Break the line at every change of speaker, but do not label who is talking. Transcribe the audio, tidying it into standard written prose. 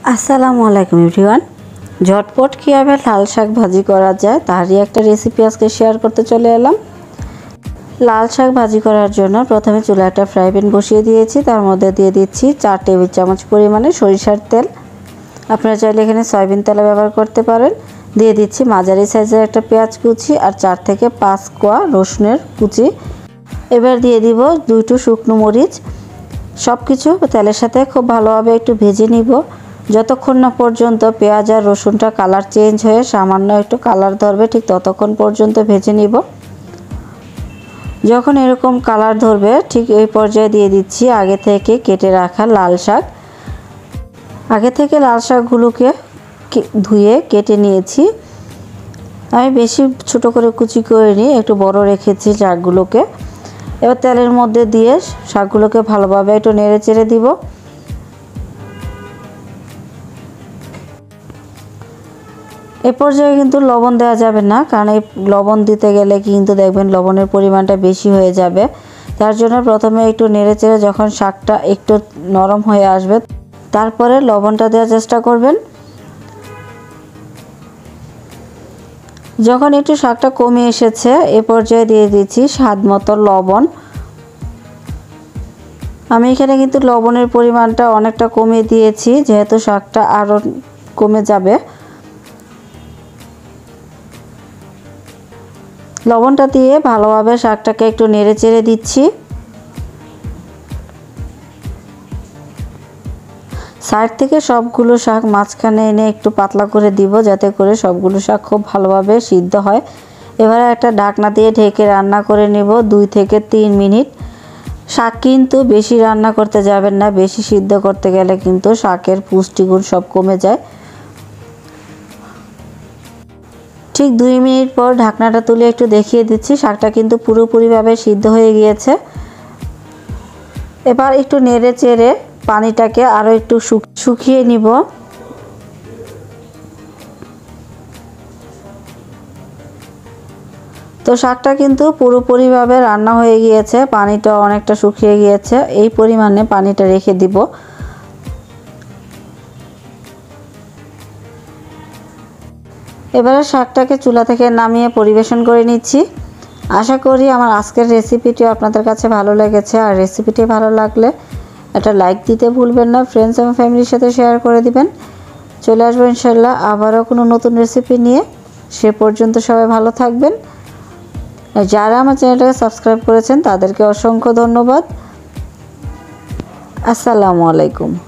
আসসালামু আলাইকুম এভরিওয়ান। ঝটপট কীভাবে লাল শাক ভাজি করা যায় তারই একটা রেসিপি আজকে শেয়ার করতে চলে এলাম। লাল শাক ভাজি করার জন্য প্রথমে চুলায় একটা ফ্রাই প্যান বসিয়ে দিয়েছি, তার মধ্যে দিয়ে দিচ্ছি 4 টেবিল চামচ পরিমাণে সরিষার তেল। আপনারা চাইলে এখানে সয়াবিন তেল ব্যবহার করতে পারেন। দিয়ে দিচ্ছি মাঝারি সাইজের একটা পেঁয়াজ কুচি আর 4 থেকে 5 কোয়া রসুনের কুচি। এবার দিয়ে দিব 2টো শুকনো মরিচ। সব কিছু তেলের সাথে খুব ভালোভাবে একটু ভেজে নিব যতক্ষণ না পর্যন্ত পেঁয়াজ আর রসুনটা কালার চেঞ্জ হয়ে সামান্য একটু কালার ধরবে, ঠিক ততক্ষণ পর্যন্ত ভেজে নিব। যখন এরকম কালার ধরবে ঠিক এই পর্যায়ে দিয়ে দিচ্ছি আগে থেকে কেটে রাখা লাল শাক। আগে থেকে লাল শাকগুলোকে ধুয়ে কেটে নিয়েছি। আমি বেশি ছোট করে কুচি করে নিয়ে একটু বড় রেখেছি শাকগুলোকে। এবার তেলের মধ্যে দিয়ে শাকগুলোকে ভালোভাবে একটু নেড়ে চেড়ে দিব। এ পর্যায়ে কিন্তু লবণ দেওয়া যাবে না, কারণ এই লবণ দিতে গেলে কিন্তু দেখবেন লবণের পরিমাণটা বেশি হয়ে যাবে। তার জন্য প্রথমে একটু নেড়ে চেড়ে যখন শাকটা একটু নরম হয়ে আসবে তারপরে লবণটা দেওয়ার চেষ্টা করবেন। যখন একটু শাকটা কমে এসেছে এ পর্যায়ে দিয়ে দিচ্ছি স্বাদ মতো লবণ। আমি এখানে কিন্তু লবণের পরিমাণটা অনেকটা কমিয়ে দিয়েছি, যেহেতু শাকটা আরও কমে যাবে। লবণটা দিয়ে ভালোভাবে শাকটাকে একটু নেড়ে চেড়ে দিচ্ছি। সাইড থেকে সবগুলো শাক মাঝখানে এনে একটু পাতলা করে দিব, যাতে করে সবগুলো শাক খুব ভালোভাবে সিদ্ধ হয়। এবারে একটা ঢাকনা দিয়ে ঢেকে রান্না করে নেব 2 থেকে 3 মিনিট। শাক কিন্তু বেশি রান্না করতে যাবেন না, বেশি সিদ্ধ করতে গেলে কিন্তু শাকের পুষ্টিগুণ সব কমে যায়। ঠিক 2 মিনিট পর ঢাকনাটা তুলে একটু দেখিয়ে দিচ্ছি, শাকটা কিন্তু পুরোপুরিভাবে সিদ্ধ হয়ে গিয়েছে। এবার একটু নেড়ে চেড়ে পানিটাকে আরও একটু শুকিয়ে নিব। তো শাকটা কিন্তু পুরোপুরিভাবে রান্না হয়ে গিয়েছে, পানিটা অনেকটা শুকিয়ে গিয়েছে। এই পরিমাণে পানিটা রেখে দিব। এবারে শাকটাকে চুলা থেকে নামিয়ে পরিবেশন করে নিচ্ছি। আশা করি আমার আজকের রেসিপিটি আপনাদের কাছে ভালো লেগেছে। আর রেসিপিটি ভালো লাগলে একটা লাইক দিতে ভুলবেন না, ফ্রেন্ডস এবং ফ্যামিলির সাথে শেয়ার করে দিবেন। চলে আসবো ইনশাল্লাহ আবারও কোনো নতুন রেসিপি নিয়ে। সে পর্যন্ত সবাই ভালো থাকবেন। যারা আমার চ্যানেলটাকে সাবস্ক্রাইব করেছেন তাদেরকে অসংখ্য ধন্যবাদ। আসসালামু আলাইকুম।